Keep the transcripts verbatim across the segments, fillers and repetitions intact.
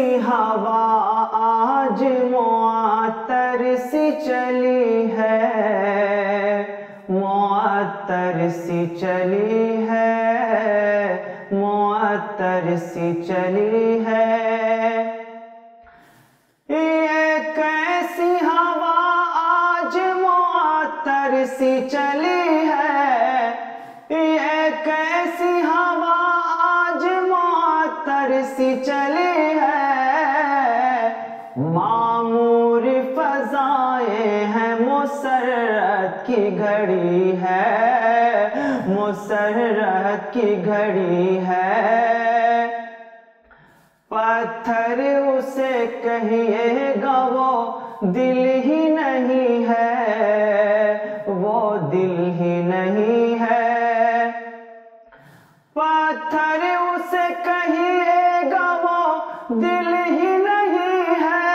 कैसी हवा आज मुअत्तर सी चली है, मुअत्तर सी चली है, मुअत्तर सी चली है। ये कैसी हवा आज मुअत्तर सी चली है, ये कैसी हवा आज मुअत्तर सी चली है। मामूर फ़ज़ाएं हैं, मुसर्रत की घड़ी है, मुसर्रत की घड़ी है। पत्थर उसे कहिएगा वो दिल ही नहीं है, वो दिल ही नहीं है। पत्थर उसे कहिएगा वो दिल ही नहीं है।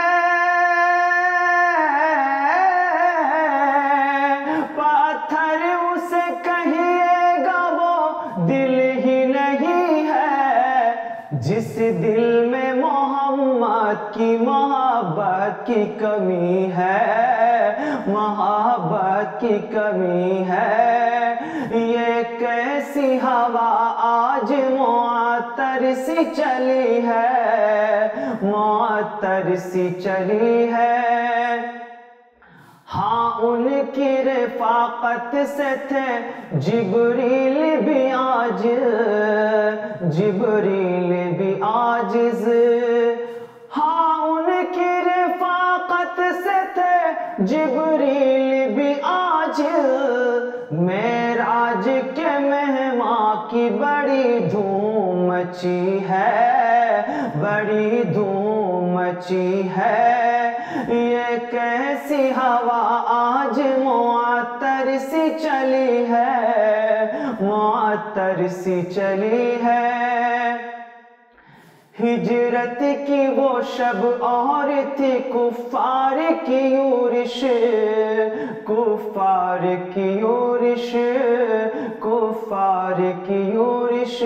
पत्थर उसे कहिएगा वो दिल ही नहीं है। जिस दिल में मोहम्मद की मोहब्बत की कमी है, मोहब्बत की कमी है। ये कैसी हवा आज मुअत्तर सी चली है, मुअत्तर सी चली है। हाँ, उनकी रफ़ाक़त से थे जिब्रील भी आज, जिब्रील भी आजिज़। हाँ, उनकी रफ़ाक़त से थे जिब्रील भी आजिज़। मेराज के मेहमा की बड़ी धूम मची है, बड़ी धूम मची है। ये कैसी हवा आज मुअत्तर सी चली है, मुअत्तर सी चली है। हिजरत की वो शब और थी कुफ़ार की यूरिश, कुफ़ार की यूरिश, कुफ़ार की यूरिश।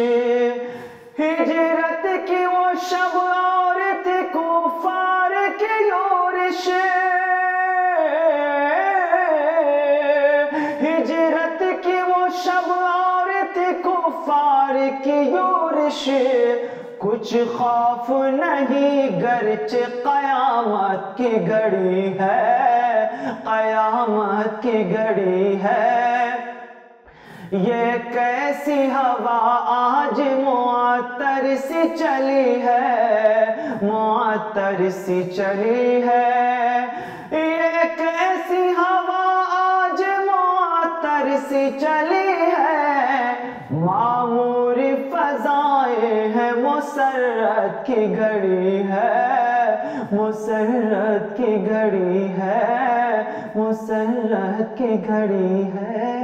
हिजरत की वो शब और थी कुफ़ार की यूरिश। हिजरत की वो शब और थी कुफ़ार की यूरिश। कुछ खौफ नहीं गरचे क़यामत की घड़ी है, क़यामत की घड़ी है। ये कैसी हवा आज मुअत्तर सी चली है, मुअत्तर सी चली है। ये कैसी हवा आज मुअत्तर सी चली है। मामूर फ़ज़ाएं हैं, मुसर्रत की घड़ी है, मुसर्रत की घड़ी है, मुसर्रत की घड़ी है।